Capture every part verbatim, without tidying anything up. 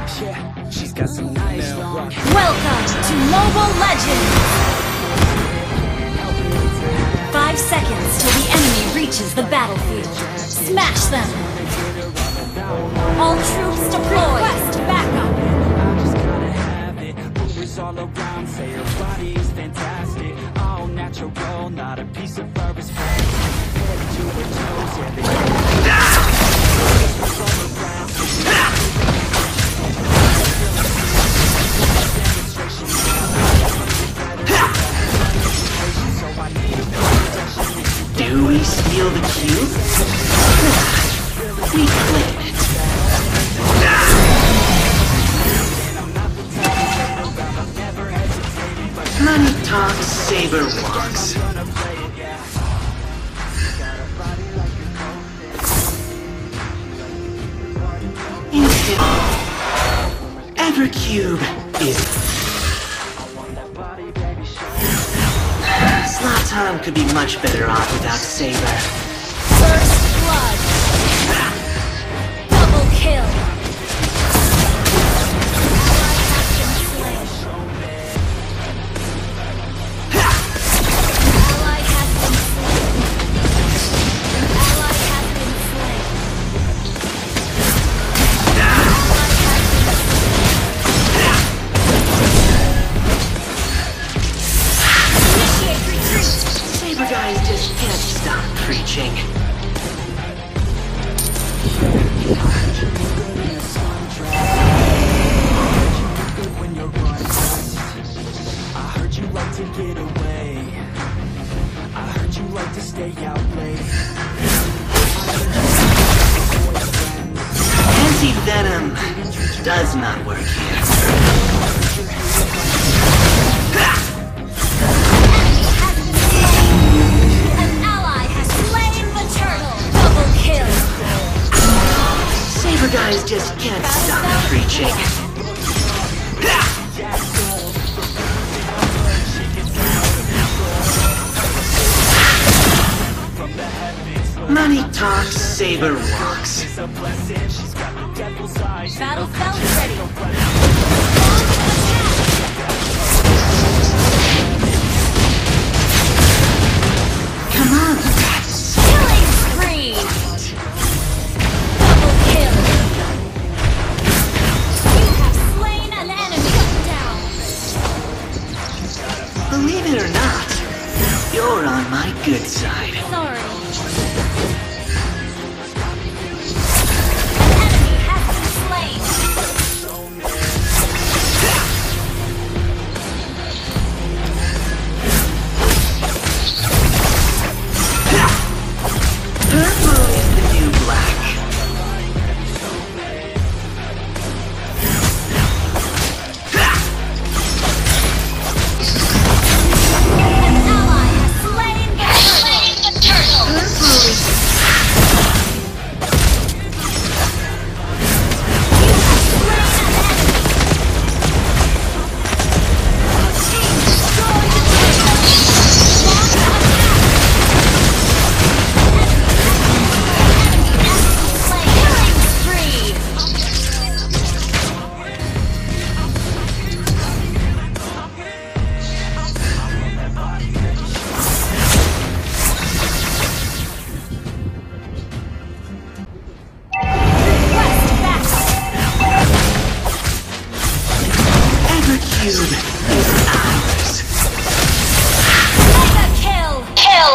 Yeah, she's got some nice long. Welcome to Mobile Legends! Five seconds till the enemy reaches the battlefield. Smash them! All troops deployed! Request backup! I just gotta have it. Rumors all around say her body is fantastic. All natural, not a piece of fur is fake. Head to her toes, yeah, they Do we steal the cube? We claim it. Money talks, saber walks. Instant. Evercube is. Zlatan could be much better off without Saber. First blood! Double kill! Ally has been slain. Ally has been slain. Ally has been slain. Initiate retreat! Saber guys just can't stop preaching. when you're running. I heard you like to get away. I heard you like to stay out late. Anti-venom does not work here. An ally has slain the turtle! Double kill! Saber guys just can't stop preaching. Money talks, Saber walks. Battle felt ready! Come on, rats. Killing spree! Double kill! You have slain an enemy! Down! Believe it or not, you're on my good side. Sorry. An enemy has been slain! Purple is the new black. An ally has slain the turtle! Purple is... Team destroy the turtle! Launch attack! Killing spree! Request backup! Evercube is ours. Mega kill! Kill!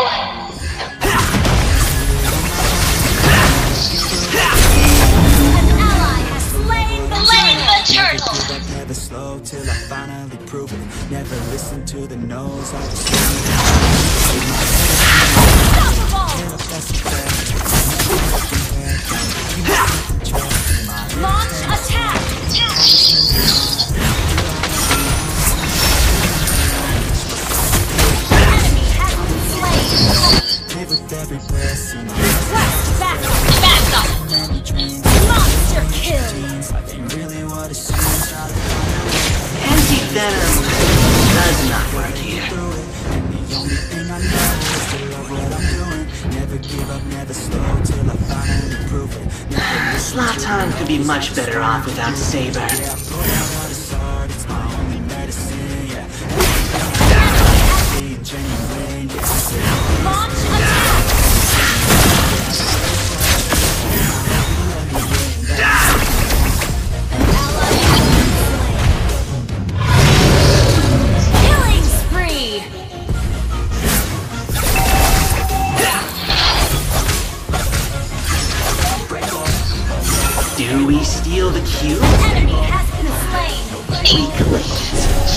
An ally has slain the turtle! Give up, never slow till I finally prove it. Never listen to the no's. I just Unstoppable! Launch attack! Enemy has been slain! live with every breath. See my Request backup! Backup! Monster kill! life ain't really what it seems. Try to Anti-venom does not work here. do it. And the only thing I know is to love what I'm doing. Never give give up, never slow till I finally prove it. Zlatan could be much better off without Saber. Yeah, I put out all this art, it's my only medicine, yeah. Being genuine, yeah. Launch attack! Killing spree! Do we steal the cube? Enemy has been slain! We collect it.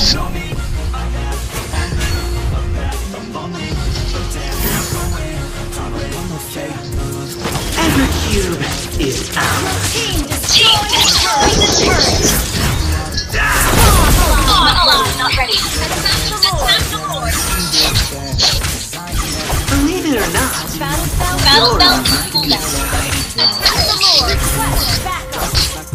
Evercube is out. Team destroyed the turret! Not ready. Attack the Lord! Believe it or not, Battle spell, you're on my battle good spell. side. Attack the Lord! Request backup!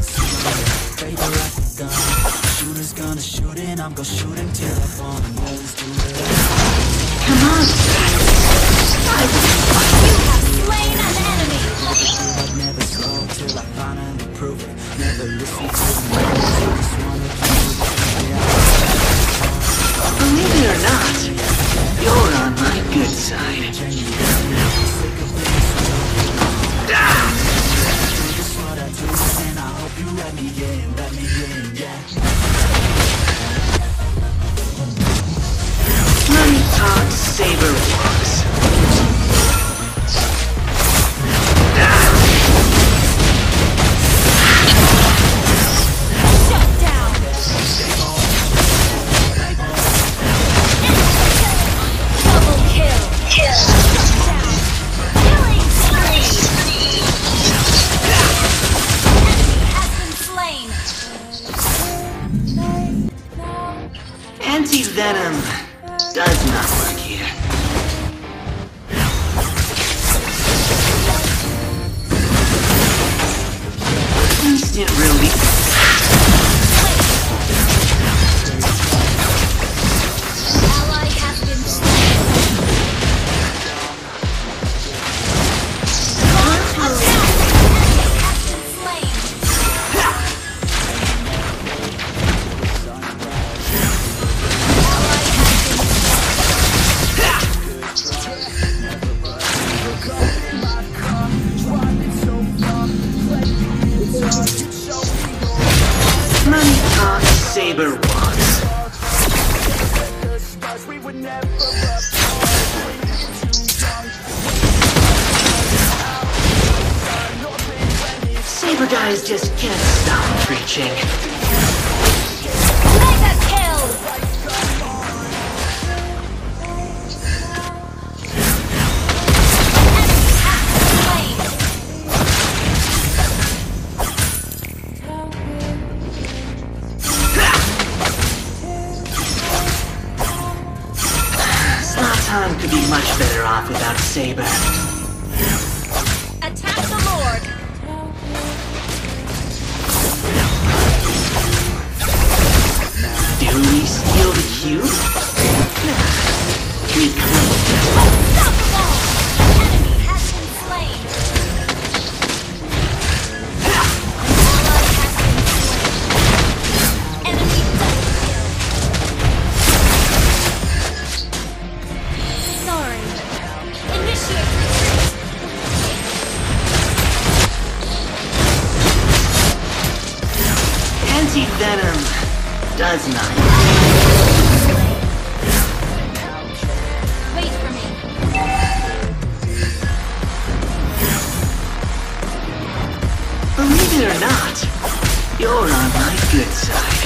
Shooter's gonna shoot and I'm gonna shoot him till I fall and lose to it. Come on, You have slain an enemy! I'd never slow till I finally prove it. Never listen to the noise, I just wanna believe it or not, you're on my good side. and I hope you let me in, let me in, yeah. Money talk, Saber walks. Shut down! Double kill! Kill! Shut down! Killing spree! Enemy has been slain! Anti-venom does not work here. Instant relief. Ally has been slain! Launch attack! Enemy has been slain! Ally has Money talk, Saber walks. Saber guys just can't stop preaching. Mega kill! Enemy has been slain! Zlatan could be much better off without Saber. Attack the Lord! Do we steal the cube? Nah, we claim it. Unstoppable! Enemy has been slain! Ally has been slain! Enemy double kill! Sorry. Initiate retreat! Anti-venom does not. Wait for me. Believe it or not, you're on my good side.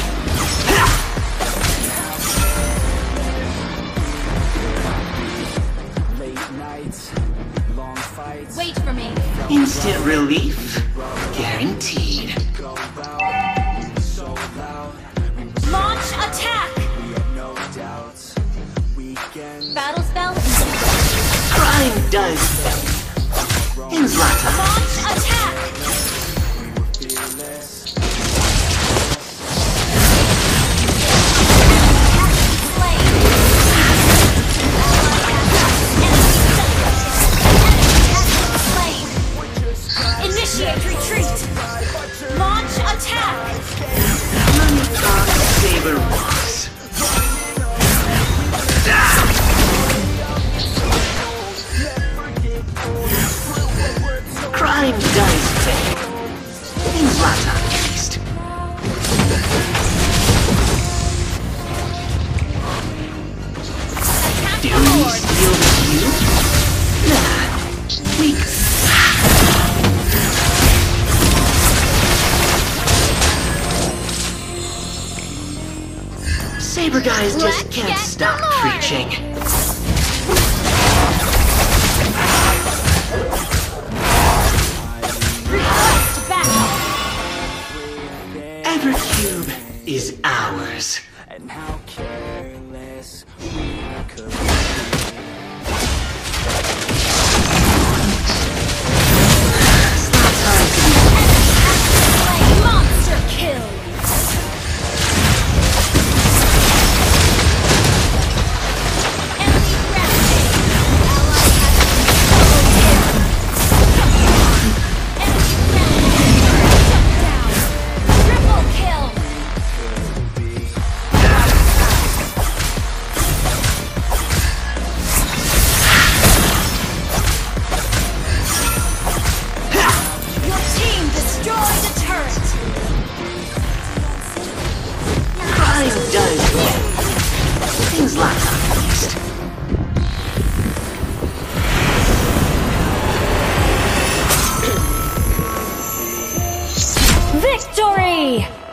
Late nights, long fights. Wait for me. Instant relief, guaranteed. Go out, so loud. Launch attack! We have no doubts. Weekends. Battle spell. Crime does in Zlatan. Launch attack! Fearless. Saber guys just Let's can't get stop the Lord. preaching. Request backup. Evercube is ours. And how careless we could be. Like monster kill. Enemy rampage. Ally has been double kill. Enemy rampage. Shut down. Triple kill. Your team destroyed the turret. Crime does well. Things like that, at least. Victory!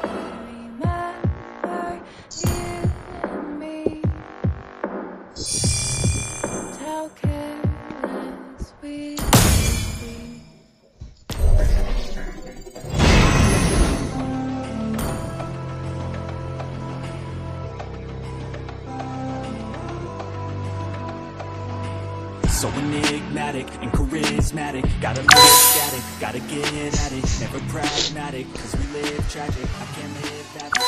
So enigmatic and charismatic. Gotta live static, gotta get at it. Never pragmatic, cause we live tragic. I can't live that